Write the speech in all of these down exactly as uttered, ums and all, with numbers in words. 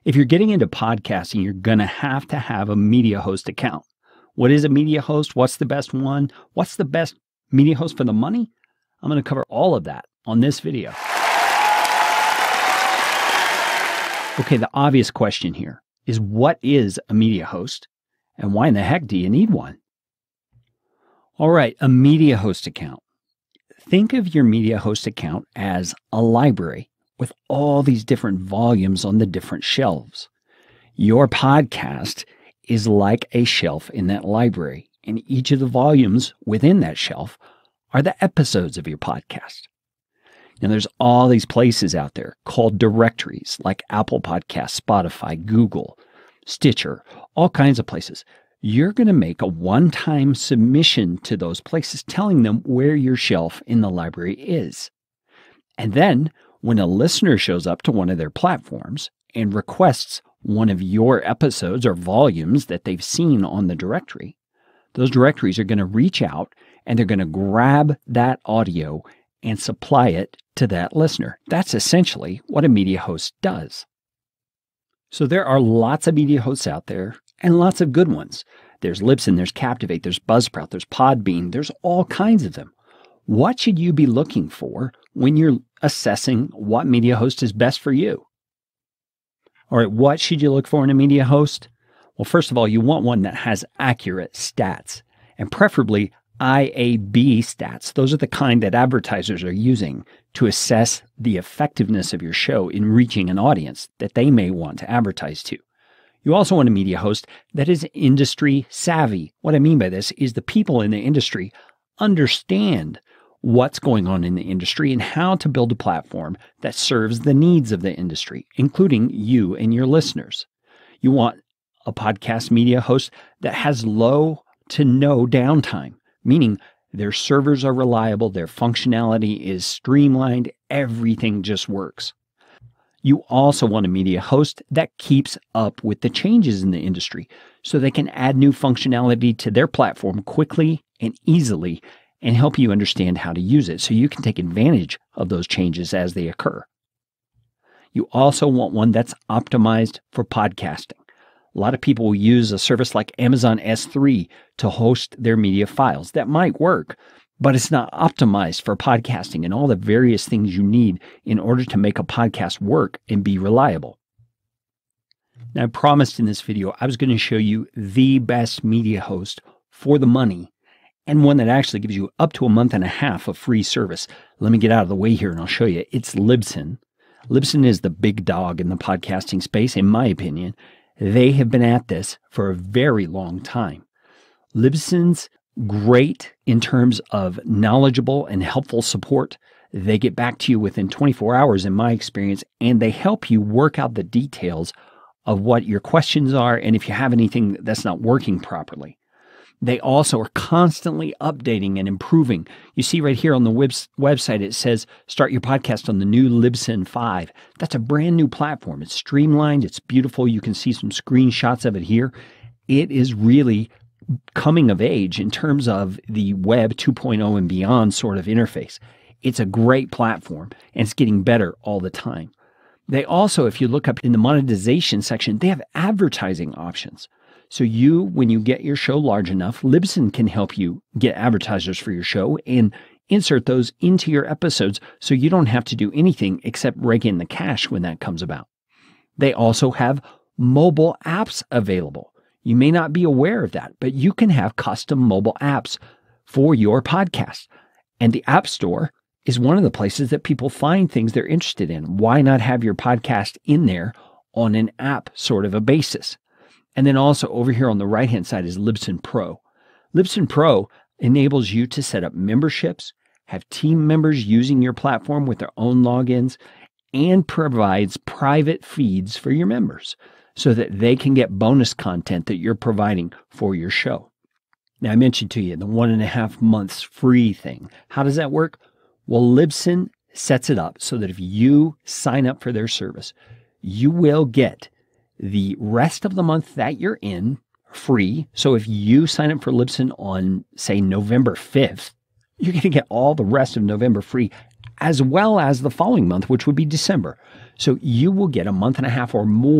If you're getting into podcasting, you're going to have to have a media host account. What is a media host? What's the best one? What's the best media host for the money? I'm going to cover all of that on this video. Okay, the obvious question here is, what is a media host and why in the heck do you need one? All right, a media host account. Think of your media host account as a library with all these different volumes on the different shelves. Your podcast is like a shelf in that library, and each of the volumes within that shelf are the episodes of your podcast. Now, there's all these places out there called directories like Apple Podcasts, Spotify, Google, Stitcher, all kinds of places. You're going to make a one-time submission to those places telling them where your shelf in the library is. And then when a listener shows up to one of their platforms and requests one of your episodes or volumes that they've seen on the directory, those directories are going to reach out and they're going to grab that audio and supply it to that listener. That's essentially what a media host does. So there are lots of media hosts out there and lots of good ones. There's Libsyn, there's Captivate, there's Buzzsprout, there's Podbean, there's all kinds of them. What should you be looking for when you're assessing what media host is best for you? All right, what should you look for in a media host? Well, first of all, you want one that has accurate stats, and preferably I A B stats. Those are the kind that advertisers are using to assess the effectiveness of your show in reaching an audience that they may want to advertise to. You also want a media host that is industry savvy. What I mean by this is the people in the industry understand what's going on in the industry and how to build a platform that serves the needs of the industry, including you and your listeners. You want a podcast media host that has low to no downtime, meaning their servers are reliable, their functionality is streamlined, everything just works. You also want a media host that keeps up with the changes in the industry so they can add new functionality to their platform quickly and easily and help you understand how to use it so you can take advantage of those changes as they occur. You also want one that's optimized for podcasting. A lot of people will use a service like Amazon S three to host their media files. That might work, but it's not optimized for podcasting and all the various things you need in order to make a podcast work and be reliable. Now, I promised in this video I was going to show you the best media host for the money and one that actually gives you up to a month and a half of free service. Let me get out of the way here and I'll show you. It's Libsyn. Libsyn is the big dog in the podcasting space, in my opinion. They have been at this for a very long time. Libsyn's great in terms of knowledgeable and helpful support. They get back to you within twenty-four hours, in my experience, and they help you work out the details of what your questions are and if you have anything that's not working properly. They also are constantly updating and improving. You see right here on the webs- website, it says, start your podcast on the new Libsyn five. That's a brand new platform. It's streamlined. It's beautiful. You can see some screenshots of it here. It is really coming of age in terms of the web two point oh and beyond sort of interface. It's a great platform and it's getting better all the time. They also, if you look up in the monetization section, they have advertising options. So you, when you get your show large enough, Libsyn can help you get advertisers for your show and insert those into your episodes so you don't have to do anything except rake in the cash when that comes about. They also have mobile apps available. You may not be aware of that, but you can have custom mobile apps for your podcast. And the App Store is one of the places that people find things they're interested in. Why not have your podcast in there on an app sort of a basis? And then also over here on the right-hand side is Libsyn Pro. Libsyn Pro enables you to set up memberships, have team members using your platform with their own logins, and provides private feeds for your members so that they can get bonus content that you're providing for your show. Now, I mentioned to you the one and a half months free thing. How does that work? Well, Libsyn sets it up so that if you sign up for their service, you will get the rest of the month that you're in free. So if you sign up for Libsyn on, say, November fifth, you're going to get all the rest of November free, as well as the following month, which would be December. So you will get a month and a half or more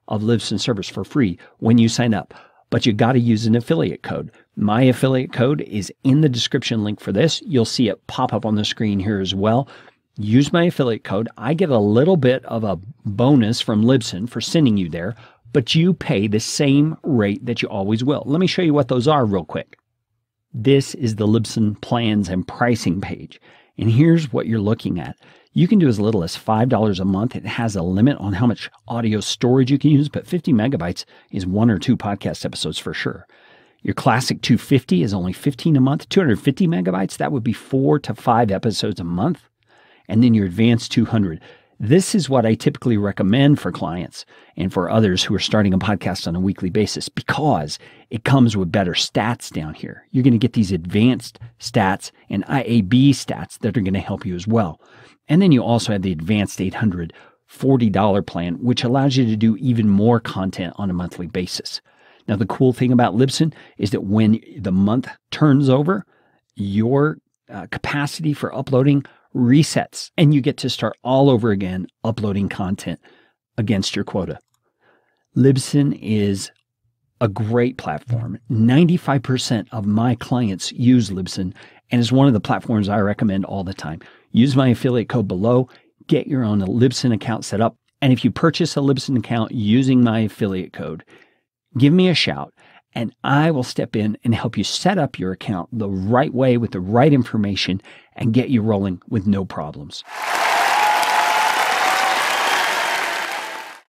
of Libsyn servers for free when you sign up. But you got to use an affiliate code. My affiliate code is in the description link for this. You'll see it pop up on the screen here as well. Use my affiliate code. I get a little bit of a bonus from Libsyn for sending you there, but you pay the same rate that you always will. Let me show you what those are real quick. This is the Libsyn plans and pricing page. And here's what you're looking at. You can do as little as five dollars a month. It has a limit on how much audio storage you can use, but fifty megabytes is one or two podcast episodes for sure. Your classic two hundred fifty is only fifteen dollars a month. two hundred fifty megabytes, that would be four to five episodes a month. And then your advanced two hundred. This is what I typically recommend for clients and for others who are starting a podcast on a weekly basis because it comes with better stats down here. You're going to get these advanced stats and I A B stats that are going to help you as well. And then you also have the advanced eight hundred forty dollars plan, which allows you to do even more content on a monthly basis. Now, the cool thing about Libsyn is that when the month turns over, your uh, capacity for uploading resets, and you get to start all over again uploading content against your quota. Libsyn is a great platform. ninety-five percent of my clients use Libsyn, and is one of the platforms I recommend all the time. Use my affiliate code below, get your own Libsyn account set up, and if you purchase a Libsyn account using my affiliate code, give me a shout, and I will step in and help you set up your account the right way with the right information and get you rolling with no problems.